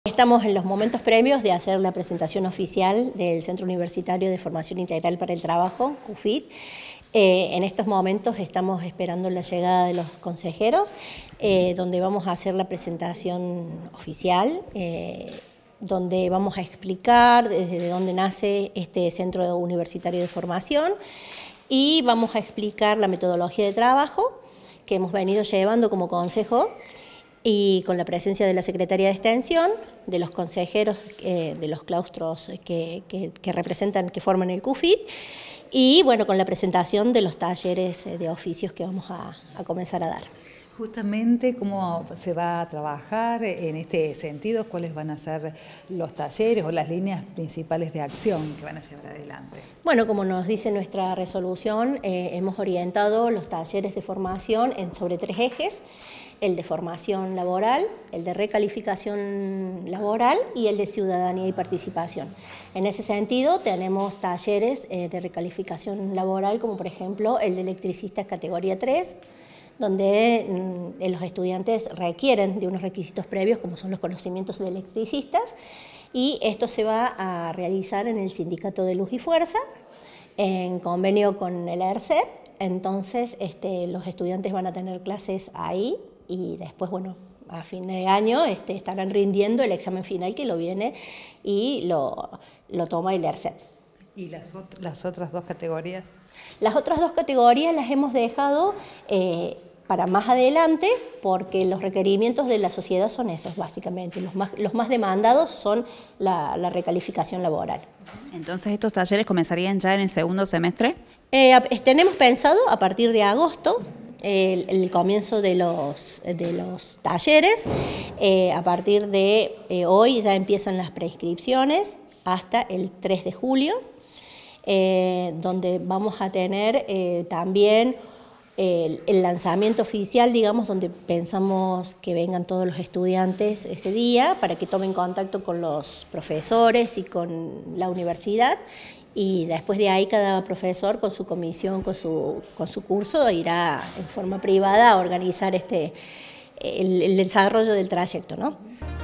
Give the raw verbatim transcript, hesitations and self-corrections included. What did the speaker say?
Estamos en los momentos previos de hacer la presentación oficial del Centro Universitario de Formación Integral para el Trabajo, C U F I T. Eh, en estos momentos estamos esperando la llegada de los consejeros, eh, donde vamos a hacer la presentación oficial, eh, donde vamos a explicar desde dónde nace este Centro Universitario de Formación y vamos a explicar la metodología de trabajo que hemos venido llevando como consejo, y con la presencia de la Secretaría de Extensión, de los consejeros eh, de los claustros que, que, que representan, que forman el C U F I T, y bueno, con la presentación de los talleres de oficios que vamos a, a comenzar a dar. Justamente, ¿cómo se va a trabajar en este sentido? ¿Cuáles van a ser los talleres o las líneas principales de acción que van a llevar adelante? Bueno, como nos dice nuestra resolución, eh, hemos orientado los talleres de formación en, sobre tres ejes: el de formación laboral, el de recalificación laboral y el de ciudadanía y participación. En ese sentido, tenemos talleres eh, de recalificación laboral, como por ejemplo el de electricistas categoría tres, donde mm, los estudiantes requieren de unos requisitos previos, como son los conocimientos de electricistas, y esto se va a realizar en el Sindicato de Luz y Fuerza, en convenio con el E R C E P. Entonces, este, los estudiantes van a tener clases ahí, y después, bueno, a fin de año este, estarán rindiendo el examen final que lo viene y lo, lo toma el E R C E P. ¿Y las, ot las otras dos categorías? Las otras dos categorías las hemos dejado eh, para más adelante, porque los requerimientos de la sociedad son esos, básicamente. Los más, los más demandados son la, la recalificación laboral. Entonces, ¿estos talleres comenzarían ya en el segundo semestre? Eh, tenemos pensado a partir de agosto, El, el comienzo de los, de los talleres. Eh, a partir de eh, hoy ya empiezan las preinscripciones hasta el tres de julio, eh, donde vamos a tener eh, también el, el lanzamiento oficial, digamos, donde pensamos que vengan todos los estudiantes ese día para que tomen contacto con los profesores y con la universidad. Y después de ahí cada profesor con su comisión, con su, con su curso, irá en forma privada a organizar este, el, el desarrollo del trayecto, ¿no?